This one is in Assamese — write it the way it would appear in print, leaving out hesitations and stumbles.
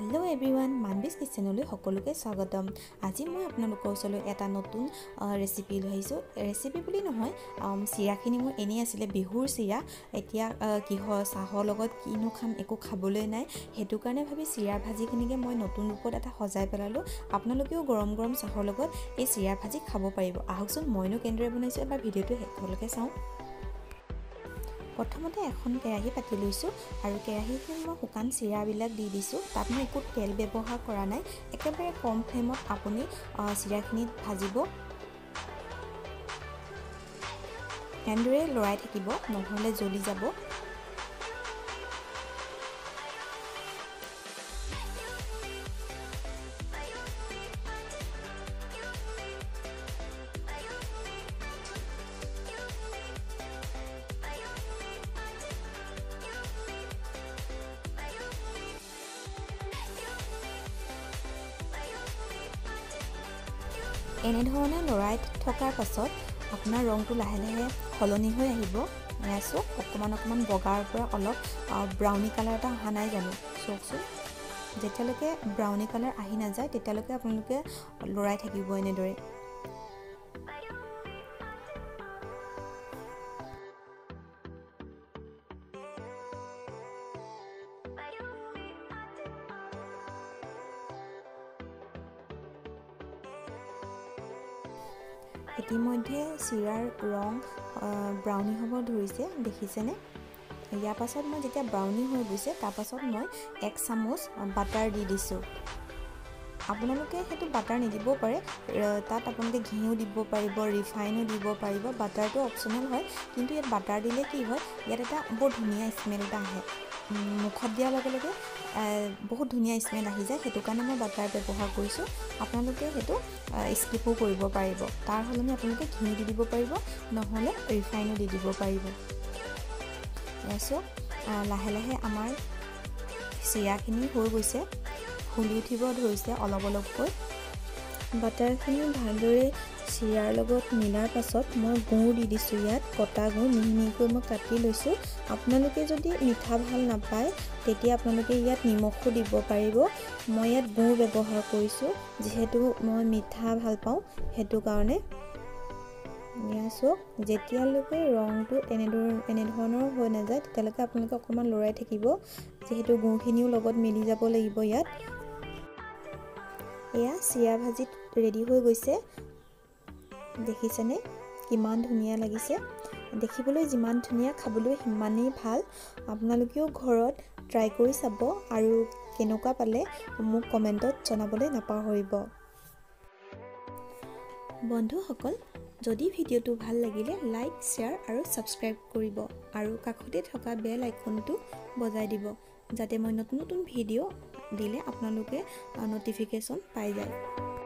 हेलो एवरीवन मानवीज किचेनলৈ সকলোকে স্বাগতম। আজি মই আপোনালোকৰ ওচৰলৈ এটা নতুন ৰেচিপি লৈ আহিছোঁ। ৰেচিপি বুলি নহয়, চিৰাখিনি মোৰ এনেই আছিলে বিহুৰ চিৰা। এতিয়া কিহৰ চাহৰ লগত কিনো খাম, একো খাবলৈ নাই, সেইটো কাৰণে ভাবি চিৰা ভাজিখিনিকে মই নতুন ৰূপত এটা সজাই পেলালোঁ। আপোনালোকেও গৰম গৰম চাহৰ লগত এই চিৰা ভাজি খাব পাৰিব। আহকচোন মইনো কেনেদৰে বনাইছোঁ এবাৰ ভিডিঅ'টো শেষলৈকে চাওঁ। প্ৰথমতে এখন কেৰাহী পাতি লৈছোঁ আৰু কেৰাহীখনত মই শুকান চিৰাবিলাক দি দিছোঁ। তাত মই একো তেল ব্যৱহাৰ কৰা নাই, একেবাৰে কম ফ্লেমত আপুনি চিৰাখিনি ভাজিব। এনেদৰে লৰাই থাকিব, নহ'লে জ্বলি যাব। এনেধৰণে লৰাই থকাৰ পাছত আপোনাৰ ৰংটো লাহে লাহে সলনি হৈ আহিব। চাওক অকণমান বগাৰ পৰা অলপ ব্ৰাউনি কালাৰ এটা অহা নাই জানো, চাওকচোন। যেতিয়ালৈকে ব্ৰাউনি কালাৰ আহি নাযায় তেতিয়ালৈকে আপোনালোকে লৰাই থাকিব এনেদৰে। ইতিমধ্যে চিৰাৰ ৰং ব্ৰাউনি হ'ব ধৰিছে, দেখিছেনে? ইয়াৰ পাছত মই যেতিয়া ব্ৰাউনি হৈ গৈছে তাৰপাছত মই 1 চামুচ বাটাৰ দি দিছোঁ। আপোনালোকে সেইটো বাটাৰ নিদিবও পাৰে, তাত আপোনালোকে ঘিউ দিব পাৰিব, ৰিফাইনো দিব পাৰিব। বাটাৰটো অপশ্যনেল হয়, কিন্তু ইয়াত বাটাৰ দিলে কি হয়, ইয়াত এটা বৰ ধুনীয়া স্মেল এটা আহে। মুখত দিয়াৰ লগে লগে বহুত ধুনীয়া স্মেল আহি যায়, সেইটো কাৰণে মই বাটাৰ ব্যৱহাৰ কৰিছোঁ। আপোনালোকে সেইটো স্কিপো কৰিব পাৰিব, তাৰ সলনি আপোনালোকে ঘিউ দি দিব পাৰিব, নহ'লে ৰিফাইনো দি দিব পাৰিব। লাহে লাহে আমাৰ চিৰাখিনি হৈ গৈছে, ফুলি উঠিব ধৰিছে অলপ অলপকৈ। বাটাৰখিনি ভালদৰে চিৰাৰ লগত মিলাৰ পাছত মই গুড় দি দিছোঁ। ইয়াত কটা গুড় মিহি মিহিকৈ মই কাটি লৈছোঁ। আপোনালোকে যদি মিঠা ভাল নাপায় তেতিয়া আপোনালোকে ইয়াত নিমখো দিব পাৰিব। মই ইয়াত গুড় ব্যৱহাৰ কৰিছোঁ, যিহেতু মই মিঠা ভাল পাওঁ, সেইটো কাৰণে। চাওক, যেতিয়ালৈকে ৰংটো এনেধৰণৰ হৈ নাযায় তেতিয়ালৈকে আপোনালোকে অকণমান লৰাই থাকিব, যিহেতু গুড়খিনিও লগত মিলি যাব লাগিব ইয়াত। এয়া চিৰা ভাজিত ৰেডি হৈ গৈছে, দেখিছেনে কিমান ধুনীয়া লাগিছে। দেখিবলৈ যিমান ধুনীয়া, খাবলৈ সিমানেই ভাল। আপোনালোকেও ঘৰত ট্ৰাই কৰি চাব আৰু কেনেকুৱা পালে মোক কমেণ্টত জনাবলৈ নাপাহৰিব। বন্ধুসকল, যদি ভিডিঅ'টো ভাল লাগিলে লাইক, শ্বেয়াৰ আৰু ছাবস্ক্ৰাইব কৰিব আৰু কাষতে থকা বেল আইকনটো বজাই দিব, যাতে মই নতুন নতুন ভিডিঅ' দিলে আপোনালোকে ন'টিফিকেশ্যন পাই যায়।